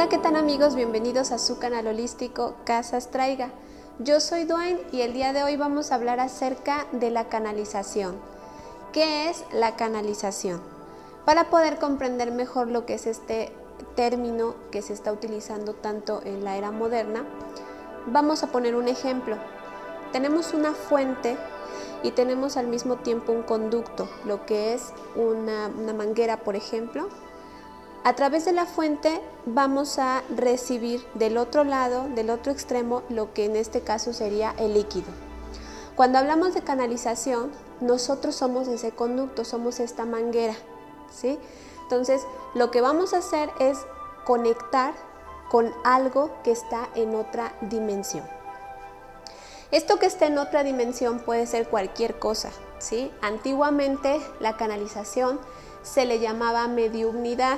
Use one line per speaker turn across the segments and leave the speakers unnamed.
Hola, ¿qué tal amigos? Bienvenidos a su canal holístico Casa Astraiga. Yo soy Dwayne y el día de hoy vamos a hablar acerca de la canalización. ¿Qué es la canalización? Para poder comprender mejor lo que es este término que se está utilizando tanto en la era moderna, vamos a poner un ejemplo. Tenemos una fuente y tenemos al mismo tiempo un conducto, lo que es una manguera, por ejemplo. A través de la fuente vamos a recibir del otro lado, del otro extremo, lo que en este caso sería el líquido. Cuando hablamos de canalización, nosotros somos ese conducto, somos esta manguera, ¿sí? Entonces, lo que vamos a hacer es conectar con algo que está en otra dimensión. Esto que está en otra dimensión puede ser cualquier cosa, ¿sí? Antiguamente la canalización se le llamaba mediumnidad.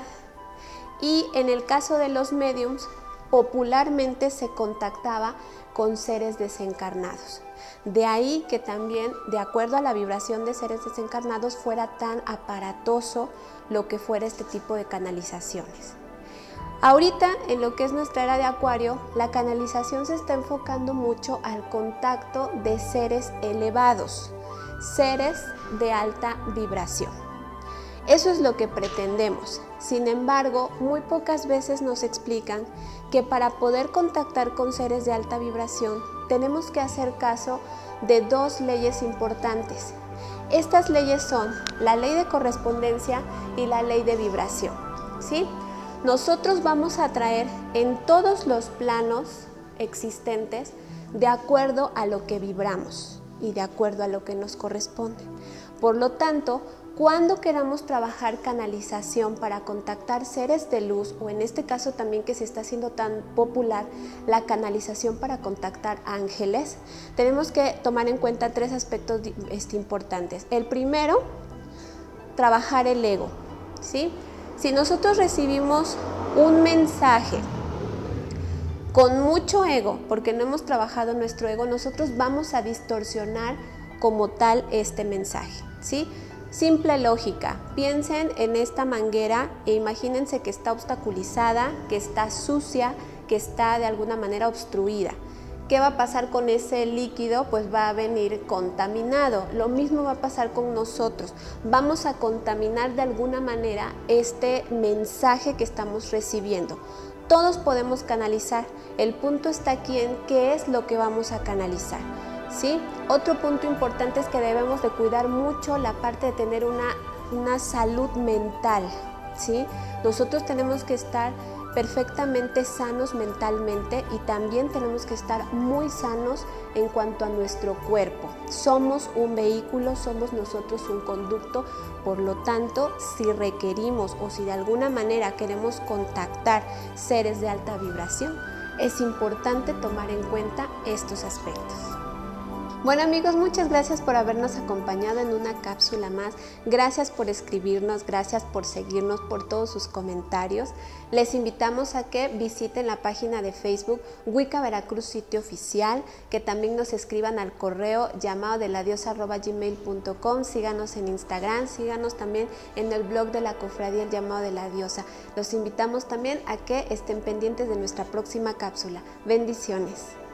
Y en el caso de los médiums, popularmente se contactaba con seres desencarnados. De ahí que también, de acuerdo a la vibración de seres desencarnados, fuera tan aparatoso lo que fuera este tipo de canalizaciones. Ahorita, en lo que es nuestra era de Acuario, la canalización se está enfocando mucho al contacto de seres elevados, seres de alta vibración. Eso es lo que pretendemos. Sin embargo, muy pocas veces nos explican que para poder contactar con seres de alta vibración tenemos que hacer caso de dos leyes importantes. Estas leyes son la ley de correspondencia y la ley de vibración, ¿sí? Nosotros vamos a atraer en todos los planos existentes de acuerdo a lo que vibramos y de acuerdo a lo que nos corresponde. Por lo tanto, cuando queramos trabajar canalización para contactar seres de luz, o en este caso también que se está haciendo tan popular la canalización para contactar ángeles, tenemos que tomar en cuenta tres aspectos importantes. El primero, trabajar el ego, ¿sí? Si nosotros recibimos un mensaje con mucho ego, porque no hemos trabajado nuestro ego, nosotros vamos a distorsionar como tal este mensaje, ¿sí? Simple lógica, piensen en esta manguera e imagínense que está obstaculizada, que está sucia, que está de alguna manera obstruida. ¿Qué va a pasar con ese líquido? Pues va a venir contaminado. Lo mismo va a pasar con nosotros. Vamos a contaminar de alguna manera este mensaje que estamos recibiendo. Todos podemos canalizar. El punto está aquí en qué es lo que vamos a canalizar, ¿sí? Otro punto importante es que debemos de cuidar mucho la parte de tener una salud mental, ¿sí? Nosotros tenemos que estar perfectamente sanos mentalmente y también tenemos que estar muy sanos en cuanto a nuestro cuerpo. Somos un vehículo, somos nosotros un conducto, por lo tanto, si requerimos o si de alguna manera queremos contactar seres de alta vibración, es importante tomar en cuenta estos aspectos. Bueno amigos, muchas gracias por habernos acompañado en una cápsula más. Gracias por escribirnos, gracias por seguirnos, por todos sus comentarios. Les invitamos a que visiten la página de Facebook Wicca Veracruz Sitio Oficial, que también nos escriban al correo llamadodeladiosa@gmail.com. Síganos en Instagram, síganos también en el blog de la Cofradía El Llamado de la Diosa. Los invitamos también a que estén pendientes de nuestra próxima cápsula. Bendiciones.